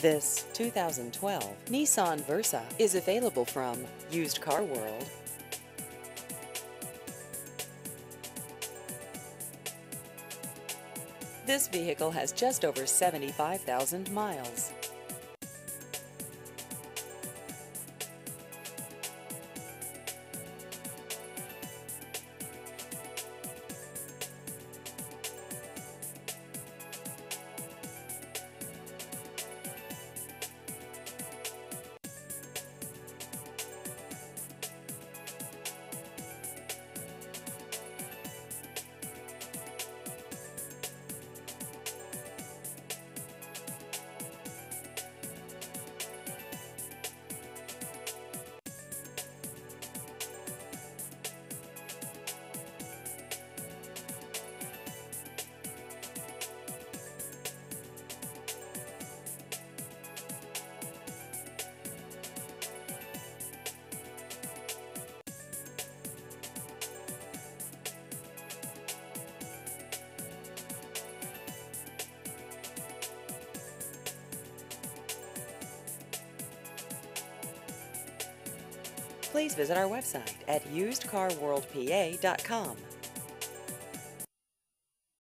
This 2012 Nissan Versa is available from Used Car World. This vehicle has just over 75,000 miles. Please visit our website at usedcarworldpa.com.